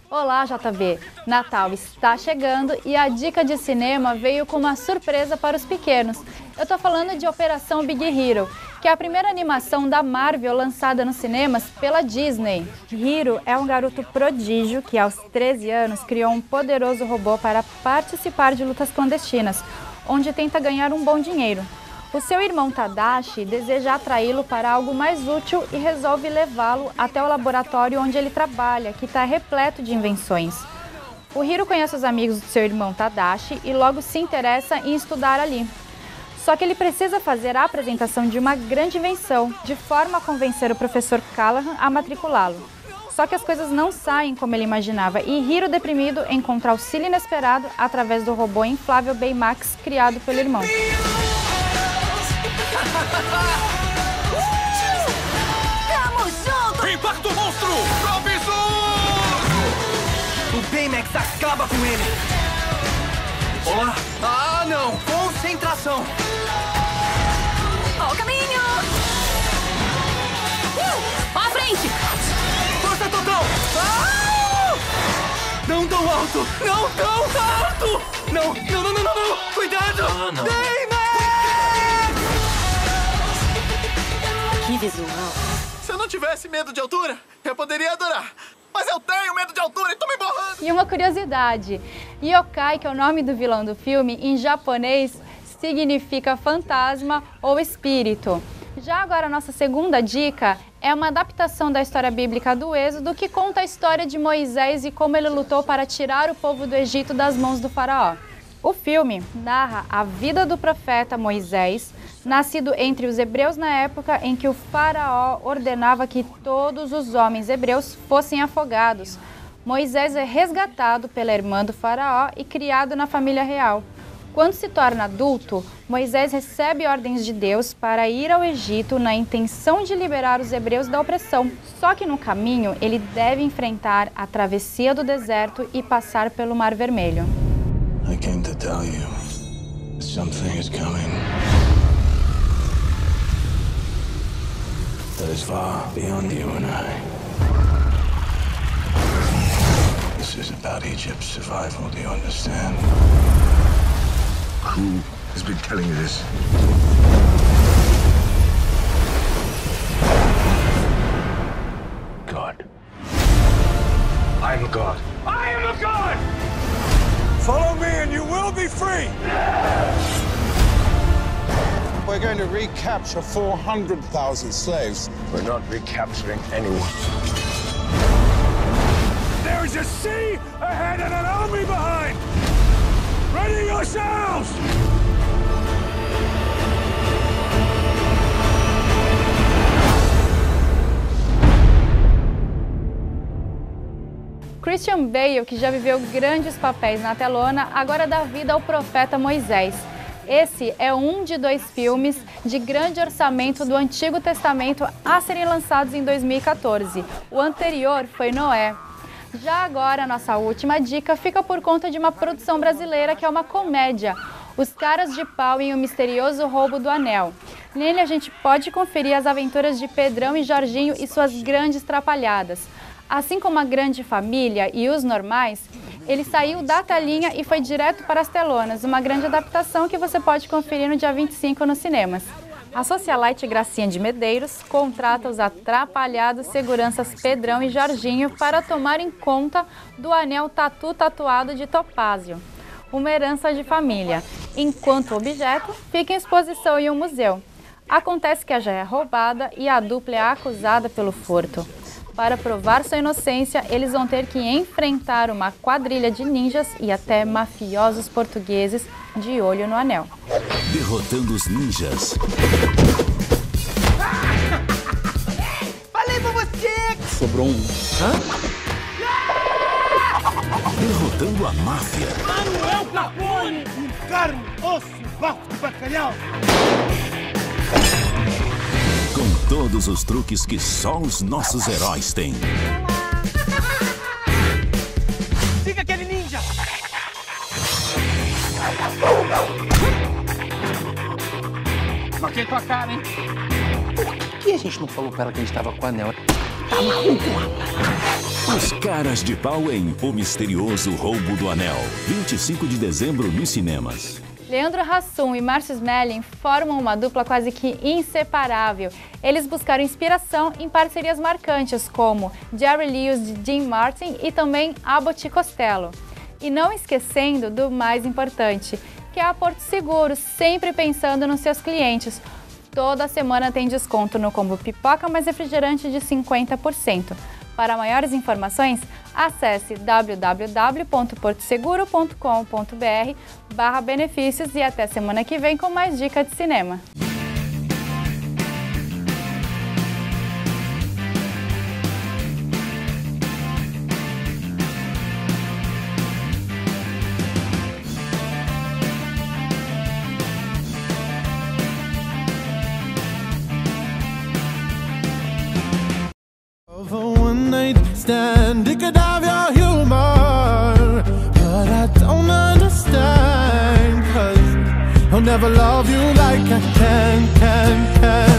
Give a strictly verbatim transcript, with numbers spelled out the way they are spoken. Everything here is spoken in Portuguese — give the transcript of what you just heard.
Olá, J V! Natal está chegando e a dica de cinema veio com uma surpresa para os pequenos. Eu tô falando de Operação Big Hero, que é a primeira animação da Marvel lançada nos cinemas pela Disney. Hero é um garoto prodígio que aos treze anos criou um poderoso robô para participar de lutas clandestinas, onde tenta ganhar um bom dinheiro. O seu irmão Tadashi deseja atraí-lo para algo mais útil e resolve levá-lo até o laboratório onde ele trabalha, que está repleto de invenções. O Hiro conhece os amigos do seu irmão Tadashi e logo se interessa em estudar ali. Só que ele precisa fazer a apresentação de uma grande invenção, de forma a convencer o professor Callahan a matriculá-lo. Só que as coisas não saem como ele imaginava e Hiro, deprimido, encontra auxílio inesperado através do robô inflável Baymax criado pelo irmão. Tamo junto! Impacto monstro! Absurdo! O Baymax acaba com ele! Olá! Ah, não! Concentração! Ó o caminho! Uh! Ó a frente! Força total! Ah! Não tão alto! Não tão alto! Não, não, não, não, não! não. Cuidado! Ah, não! Baymax! Que visual! Se eu não tivesse medo de altura, eu poderia adorar. Mas eu tenho medo de altura e tô me borrando. E uma curiosidade, Yokai, que é o nome do vilão do filme, em japonês significa fantasma ou espírito. Já agora a nossa segunda dica é uma adaptação da história bíblica do Êxodo que conta a história de Moisés e como ele lutou para tirar o povo do Egito das mãos do faraó. O filme narra a vida do profeta Moisés, nascido entre os hebreus na época em que o faraó ordenava que todos os homens hebreus fossem afogados. Moisés é resgatado pela irmã do faraó e criado na família real. Quando se torna adulto, Moisés recebe ordens de Deus para ir ao Egito na intenção de liberar os hebreus da opressão. Só que no caminho ele deve enfrentar a travessia do deserto e passar pelo Mar Vermelho. I came to tell you, something is coming that is far beyond you and I. This is about Egypt's survival, do you understand? Who has been telling you this? God. I am a god. I am a god! Follow me and you will be free! We're going to recapture four hundred thousand slaves. We're not recapturing anyone. There is a sea ahead and an army behind! Ready yourselves! Christian Bale, que já viveu grandes papéis na telona, agora dá vida ao profeta Moisés. Esse é um de dois filmes de grande orçamento do Antigo Testamento a serem lançados em dois mil e quatorze. O anterior foi Noé. Já agora, a nossa última dica fica por conta de uma produção brasileira que é uma comédia, Os Caras de Pau em O Misterioso Roubo do Anel. Nele a gente pode conferir as aventuras de Pedrão e Jorginho e suas grandes trapalhadas. Assim como A Grande Família e Os Normais, ele saiu da telinha e foi direto para as telonas, uma grande adaptação que você pode conferir no dia vinte e cinco nos cinemas. A socialite Gracinha de Medeiros contrata os atrapalhados seguranças Pedrão e Jorginho para tomarem conta do anel tatu tatuado de topázio, uma herança de família, enquanto o objeto fica em exposição em um museu. Acontece que a joia é roubada e a dupla é acusada pelo furto. Para provar sua inocência, eles vão ter que enfrentar uma quadrilha de ninjas e até mafiosos portugueses de olho no anel. Derrotando os ninjas. Falei pra você! Sobrou um. Hã? Derrotando a máfia. Manuel Capone! Carne, osso, bafo de bacalhau! Com todos os truques que só os nossos heróis têm. Siga aquele ninja! Marquei tua cara, hein? Por que a gente não falou pra ela que a gente tava com o anel? Tá maluco, rapaz? Os Caras de Pau em O Misterioso Roubo do Anel, vinte e cinco de dezembro nos cinemas. Leandro Hassum e Márcio Smelling formam uma dupla quase que inseparável. Eles buscaram inspiração em parcerias marcantes como Jerry Lewis de Dean Martin e também Abbott e Costello. E não esquecendo do mais importante, que é a Porto Seguro, sempre pensando nos seus clientes. Toda semana tem desconto no combo pipoca mais refrigerante de cinquenta por cento. Para maiores informações, acesse w w w ponto porto seguro ponto com ponto b r barra benefícios e até semana que vem com mais dicas de cinema. Stand, it could have your humor, but I don't understand, cause I'll never love you like I can, can, can.